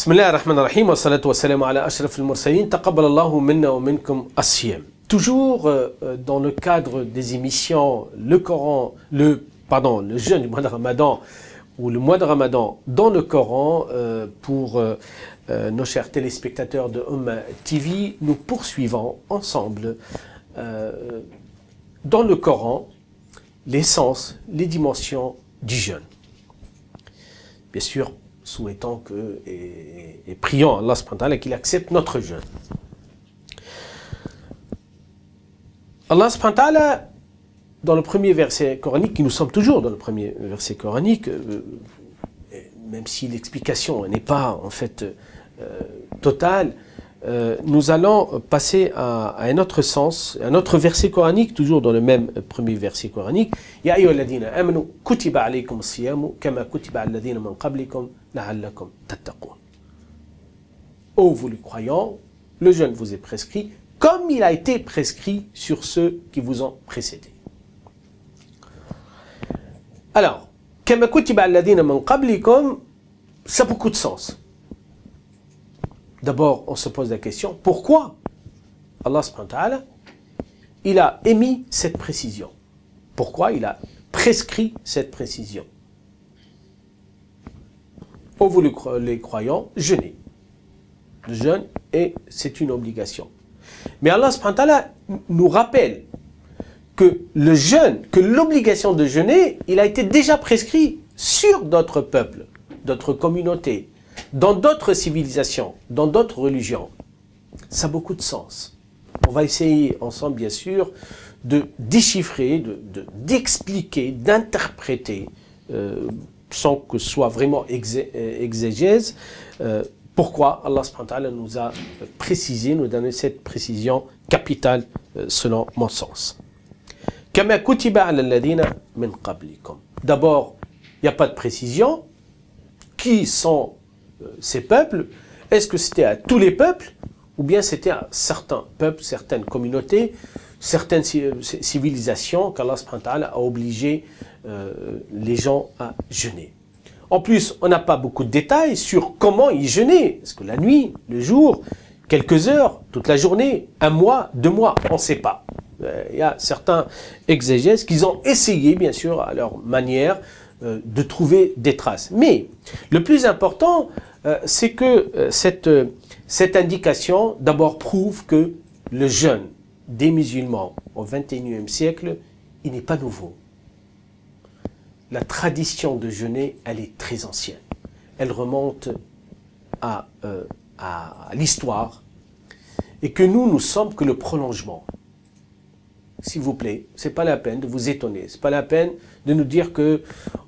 بسم الله الرحمن الرحيم والصلاة والسلام على أشرف المرسلين تقبل الله منا ومنكم الصيام. Toujours dans le cadre des émissions le Coran, le jeûne du mois de Ramadan ou le mois de Ramadan dans le Coran pour nos chers téléspectateurs de TV, nous poursuivons ensemble dans le Coran l'essence, les dimensions du jeûne. Bien sûr, souhaitons que et prions Allah subhanahu wa ta'ala qu'il accepte notre jeûne. Allah subhanahu wa ta'ala, dans le premier verset coranique, nous sommes toujours dans le premier verset coranique, même si l'explication n'est pas en fait totale, nous allons passer à un autre sens, un autre verset coranique, toujours dans le même premier verset coranique. Ya ayyuhalladhina amanu kutiba alaykum as-siyamu kama kutiba ala alladhina min qablikum la'allakum tattaqun. Ô vous les croyants, le jeûne vous est prescrit comme il a été prescrit sur ceux qui vous ont précédés. Alors, kama kutiba ala alladhina min qablikum, ça a beaucoup de sens. D'abord, on se pose la question, pourquoi Allah subhanahu wa ta'ala, il a émis cette précision? Pourquoi il a prescrit cette précision? Ô vous les croyants, jeûnez. Le jeûne, c'est une obligation. Mais Allah subhanahu wa ta'ala nous rappelle que le jeûne, que l'obligation de jeûner, il a été déjà prescrit sur d'autres peuples, d'autres communautés, dans d'autres civilisations, dans d'autres religions. Ça a beaucoup de sens. On va essayer ensemble, bien sûr, de déchiffrer, d'expliquer, d'interpréter, sans que ce soit vraiment exégèse, pourquoi Allah subhanahu wa ta'ala nous a précisé, nous a donné cette précision capitale selon mon sens. Kama kutiba ala alladhina min qablikum. D'abord, il n'y a pas de précision. Qui sont ces peuples? Est-ce que c'était à tous les peuples ou bien c'était à certains peuples, certaines communautés, certaines civilisations qu'Allah subhanahu wa ta'ala a obligé les gens à jeûner? En plus, on n'a pas beaucoup de détails sur comment ils jeûnaient. Est-ce que la nuit, le jour, quelques heures, toute la journée, un mois, 2 mois, on ne sait pas. Il y a certains exégèses qui ont essayé, bien sûr, à leur manière, de trouver des traces. Mais le plus important, c'est que cette indication d'abord prouve que le jeûne des musulmans au XXIe siècle, il n'est pas nouveau. La tradition de jeûner, elle est très ancienne. Elle remonte à l'histoire et que nous sommes que le prolongement. S'il vous plaît, c'est pas la peine de vous étonner, c'est pas la peine de nous dire que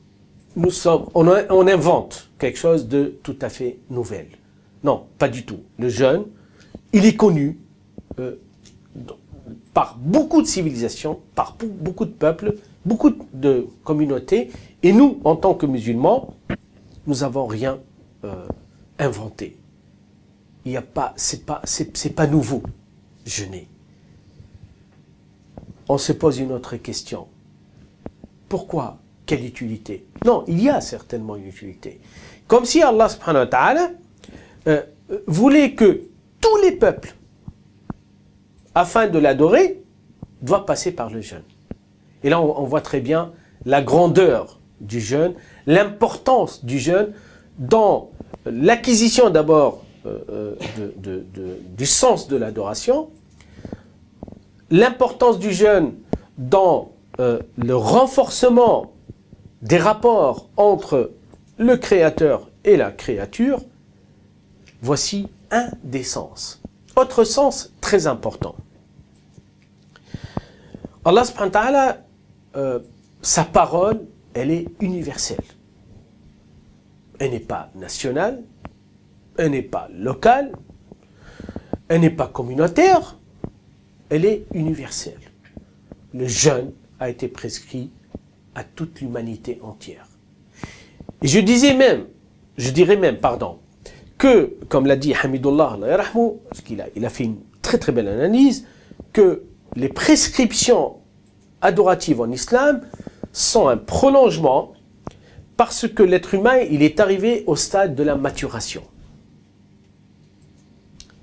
on invente quelque chose de tout à fait nouvel. Non, pas du tout. Le jeûne, il est connu par beaucoup de civilisations, par beaucoup de peuples, beaucoup de communautés, et nous, en tant que musulmans, nous n'avons rien inventé. Il y a pas, c'est pas nouveau, jeûner. On se pose une autre question. Pourquoi? Quelle utilité? Non, il y a certainement une utilité. Comme si Allah subhanahu wa ta'ala voulait que tous les peuples, afin de l'adorer, doivent passer par le jeûne. Et là, on voit très bien la grandeur du jeûne, l'importance du jeûne dans l'acquisition d'abord du sens de l'adoration, l'importance du jeûne dans le renforcement des rapports entre le créateur et la créature. Voici un des sens. Autre sens très important. Allah subhanahu wa ta'ala, sa parole, elle est universelle. Elle n'est pas nationale, elle n'est pas locale, elle n'est pas communautaire, elle est universelle. Le jeûne a été prescrit à toute l'humanité entière. Et je dirais même, que, comme l'a dit Hamidullah, parce qu'il a fait une très très belle analyse, que les prescriptions adoratives en islam sont un prolongement parce que l'être humain, il est arrivé au stade de la maturation.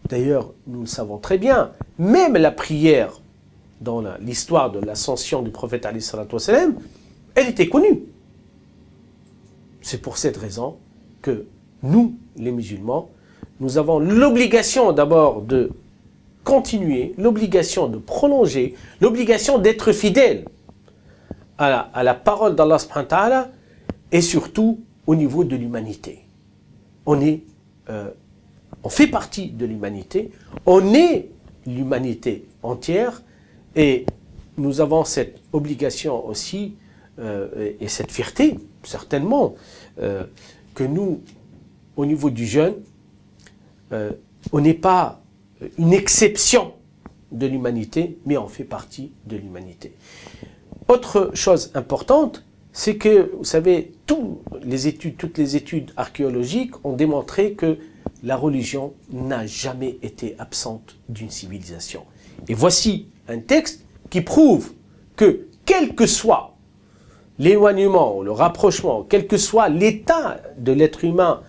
D'ailleurs, nous le savons très bien, même la prière dans l'histoire de l'ascension du prophète alayhi salatu wassalam, elle était connue. C'est pour cette raison que nous, les musulmans, nous avons l'obligation d'abord de continuer, l'obligation de prolonger, l'obligation d'être fidèle à la parole d'Allah subhanahu wa ta'ala et surtout au niveau de l'humanité. On fait partie de l'humanité, on est l'humanité entière et nous avons cette obligation aussi et cette fierté, certainement, que nous, au niveau du jeûne, on n'est pas une exception de l'humanité, mais on fait partie de l'humanité. Autre chose importante, c'est que, vous savez, toutes les études archéologiques ont démontré que la religion n'a jamais été absente d'une civilisation. Et voici un texte qui prouve que, quel que soit l'éloignement, le rapprochement, quel que soit l'état de l'être humain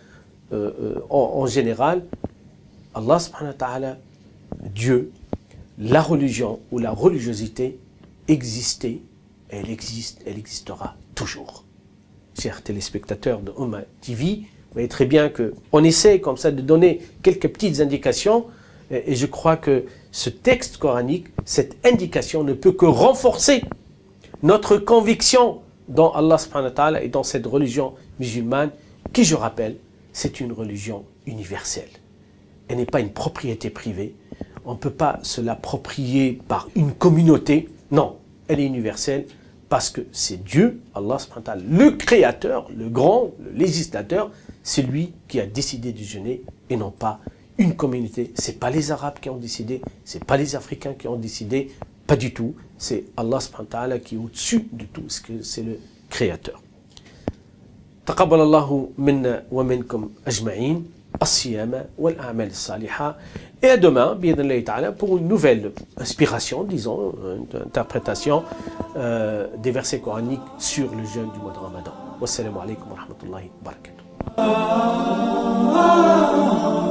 en général, Allah subhanahu wa ta'ala, Dieu, la religion ou la religiosité existait, elle existe, elle existera toujours. Chers téléspectateurs de Oumma TV, vous voyez très bien qu'on essaie comme ça de donner quelques petites indications et je crois que ce texte coranique, cette indication ne peut que renforcer notre conviction dans Allah subhanahu wa ta'ala et dans cette religion musulmane qui, je rappelle, c'est une religion universelle. Elle n'est pas une propriété privée. On ne peut pas se l'approprier par une communauté. Non, elle est universelle parce que c'est Dieu, Allah subhanahu wa ta'ala, le créateur, le grand, le législateur, c'est lui qui a décidé de jeûner et non pas une communauté. Ce n'est pas les Arabes qui ont décidé, ce n'est pas les Africains qui ont décidé, pas du tout. C'est Allah subhanahu wa ta'ala qui est au-dessus de tout, parce que c'est le créateur. تقبل الله منا ومنكم أجمعين الصيام والأعمال الصالحة. Et à demain, بإذن الله تعالى, pour une nouvelle inspiration, disons, une interprétation des versets coraniques sur le jeûne du mois de Ramadan. Wassalamu alaikum wa rahmatullahi wa barakatuh.